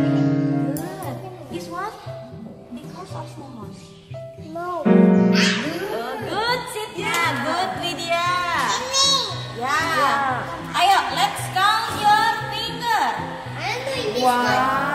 Good. This one, big house or small house? No. Good, Cynthia. Good, Lydia. Yeah. Ayo, let's count your finger. I'm doing this Wow. one.